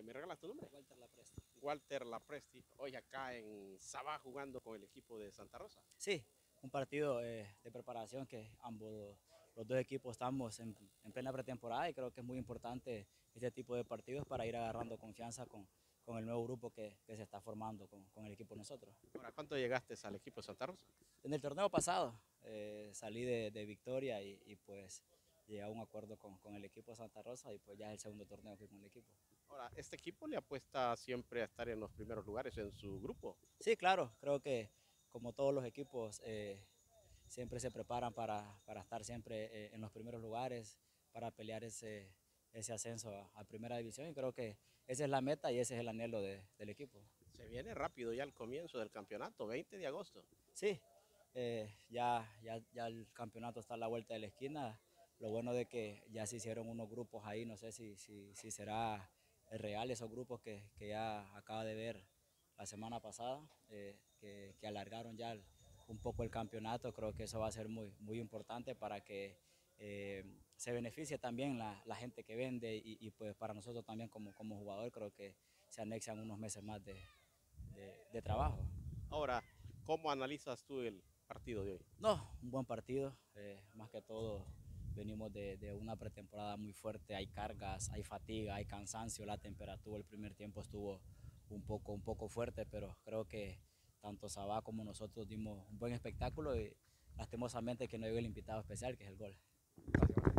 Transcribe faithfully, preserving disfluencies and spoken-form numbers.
¿Me regalas tu nombre? Walter Lapresti. Walter Lapresti, hoy acá en Sabá jugando con el equipo de Santa Rosa. Sí, un partido eh, de preparación que ambos, los dos equipos estamos en, en plena pretemporada y creo que es muy importante este tipo de partidos para ir agarrando confianza con, con el nuevo grupo que, que se está formando con, con el equipo nosotros. Ahora, ¿cuánto llegaste al equipo de Santa Rosa? En el torneo pasado eh, salí de, de victoria y, y pues llegué a un acuerdo con, con el equipo de Santa Rosa y pues ya es el segundo torneo que con el equipo. Ahora, ¿este equipo le apuesta siempre a estar en los primeros lugares en su grupo? Sí, claro, creo que como todos los equipos eh, siempre se preparan para, para estar siempre eh, en los primeros lugares, para pelear ese, ese ascenso a, a primera división y creo que esa es la meta y ese es el anhelo de, del equipo. Se viene rápido ya el comienzo del campeonato, veinte de agosto. Sí, eh, ya, ya, ya el campeonato está a la vuelta de la esquina. Lo bueno de que ya se hicieron unos grupos ahí, no sé si, si, si será real esos grupos que, que ya acaba de ver la semana pasada, eh, que, que alargaron ya el, un poco el campeonato. Creo que eso va a ser muy, muy importante para que eh, se beneficie también la, la gente que vende y, y pues para nosotros también como, como jugador creo que se anexan unos meses más de, de, de trabajo. Ahora, ¿cómo analizas tú el partido de hoy? No, un buen partido, eh, más que todo venimos de, de, una pretemporada muy fuerte, hay cargas, hay fatiga, hay cansancio, la temperatura el primer tiempo estuvo un poco, un poco fuerte, pero creo que tanto Sabá como nosotros dimos un buen espectáculo y lastimosamente que no llegó el invitado especial que es el gol. Gracias.